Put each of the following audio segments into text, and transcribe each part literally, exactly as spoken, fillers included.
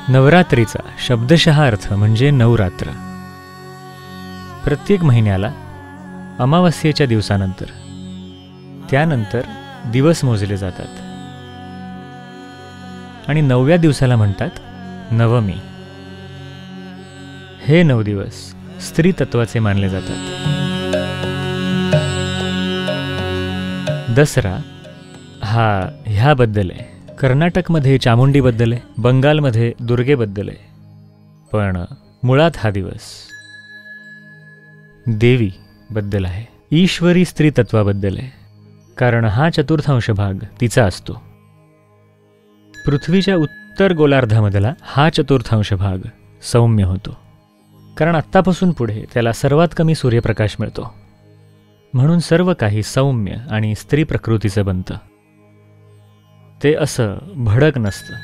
नवरात्रीचा शब्दशः अर्थ म्हणजे नवरात्र. प्रत्येक महिन्याला अमावास्येच्या दिवसानंतर त्यानंतर दिवस मोजले जातात आणि नवव्या दिवसाला म्हणतात नवमी. हे नऊ दिवस स्त्री तत्वाचे मानले जातात. दसरा हा ह्याबद्दल आहे, कर्नाटकमध्ये चामुंडीबद्दल आहे, बंगालमध्ये दुर्गेबद्दल आहे, पण मुळात हा दिवस देवी बद्दल आहे, ईश्वरी स्त्री तत्वाबद्दल आहे. कारण हा चतुर्थांश भाग तिचा असतो. पृथ्वीच्या उत्तर गोलार्धामधला हा चतुर्थांश भाग सौम्य होतो, कारण आत्तापासून पुढे त्याला सर्वात कमी सूर्यप्रकाश मिळतो. म्हणून सर्व काही सौम्य आणि स्त्री प्रकृतीचं बनतं. ते असं भडक नसतं.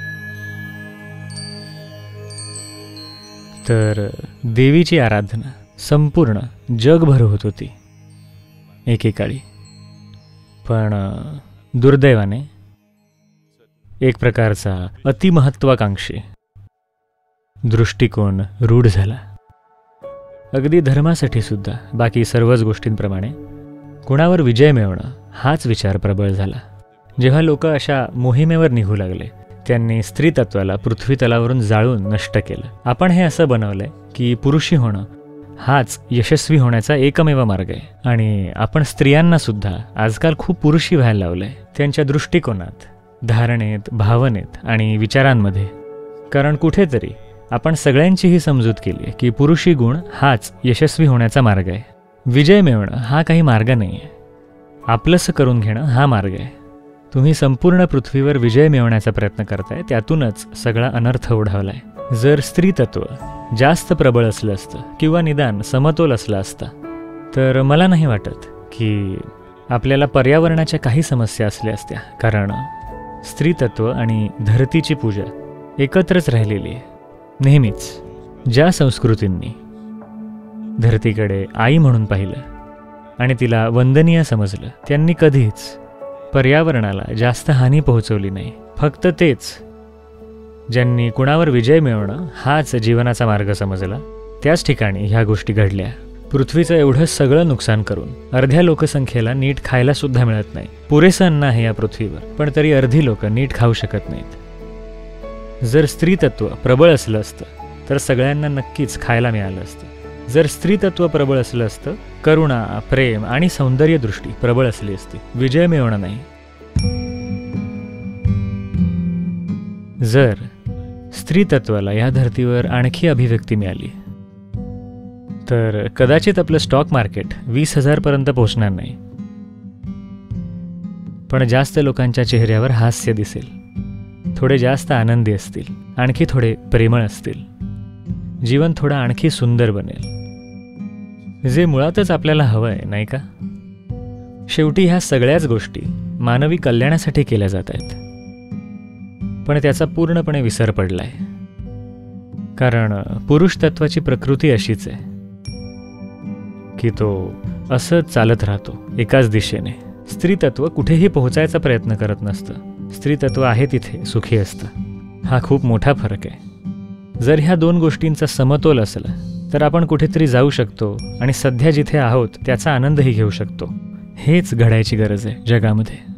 तर देवीची आराधना संपूर्ण जगभर होत होती एकेकाळी. पण दुर्दैवाने एक प्रकारचा अतिमहत्वाकांक्षी दृष्टिकोन रूढ झाला. अगदी धर्मासाठी सुद्धा बाकी सर्वच गोष्टींप्रमाणे कुणावर विजय मिळवणं हाच विचार प्रबळ झाला. जेव्हा लोक अशा मोहिमेवर निघू लागले, त्यांनी स्त्री तत्वाला पृथ्वी तलावरून जाळून नष्ट केलं. आपण हे असं बनवलंय की पुरुषी होणं हाच यशस्वी होण्याचा एकमेव मार्ग आहे. आणि आपण स्त्रियांना सुद्धा आजकाल खूप पुरुषी व्हायला लावलंय, त्यांच्या दृष्टिकोनात, धारणेत, भावनेत आणि विचारांमध्ये. कारण कुठेतरी आपण सगळ्यांची ही समजूत केली की पुरुषी गुण हाच यशस्वी होण्याचा मार्ग आहे. विजय मिळवणं हा काही मार्ग नाही आहे, आपलंसं करून घेणं हा मार्ग आहे. तुम्ही संपूर्ण पृथ्वीवर विजय मिळवण्याचा प्रयत्न करताय, त्यातूनच सगळा अनर्थ ओढावलाय. जर स्त्री तत्व जास्त प्रबळ असलं असतं किंवा निदान समतोल असला असता, तर मला नाही वाटत की आपल्याला पर्यावरणाच्या काही समस्या असल्या असत्या. कारण स्त्री तत्व आणि धरतीची पूजा एकत्रच राहिलेली आहे नेहमीच. ज्या संस्कृतींनी धरतीकडे आई म्हणून पाहिलं आणि तिला वंदनीय समजलं, त्यांनी कधीच पर्यावरणाला जास्त हानी पोहोचवली नाही. फक्त तेच ज्यांनी कुणावर विजय मिळवणं हाच जीवनाचा मार्ग समजला, त्याच ठिकाणी ह्या गोष्टी घडल्या. पृथ्वीचं एवढं सगळं नुकसान करून अर्ध्या लोकसंख्येला नीट खायला सुद्धा मिळत नाही. पुरेसं अन्न आहे या पृथ्वीवर, पण तरी अर्धी लोक नीट खाऊ शकत नाहीत. जर स्त्री तत्व प्रबळ असलं असतं तर सगळ्यांना नक्कीच खायला मिळालं असतं. जर स्त्री तत्व प्रबळ असलं असतं, करुणा, प्रेम आणि सौंदर्य दृष्टी प्रबळ असली असती. विजय मिळवणं नाही. जर स्त्री तत्वाला या धर्तीवर आणखी अभिव्यक्ती मिळाली तर कदाचित आपलं स्टॉक मार्केट वीस हजार पर्यंत पोहोचणार नाही, पण जास्त लोकांच्या चेहऱ्यावर हास्य दिसेल. थोडे जास्त आनंदी असतील, आणखी थोडे प्रेमळ असतील. जीवन थोडं आणखी सुंदर बनेल, जे मुळातच आपल्याला हवं आहे, नाही का? शेवटी ह्या सगळ्याच गोष्टी मानवी कल्याणासाठी केल्या जात आहेत, पण त्याचा पूर्णपणे विसर पडलाय. कारण पुरुष तत्वाची प्रकृती अशीच आहे की तो असंच चालत राहतो एकाच दिशेने. स्त्री तत्व कुठेही पोहोचायचा प्रयत्न करत नसतं. स्त्री तत्व आहे तिथे सुखी असतं. हा खूप मोठा फरक आहे. जर ह्या दोन गोष्टींचा समतोल असला तर आपण कुठेतरी जाऊ शकतो आणि सध्या जिथे आहोत त्याचा आनंदही घेऊ शकतो. हेच घडायची गरज आहे जगामध्ये.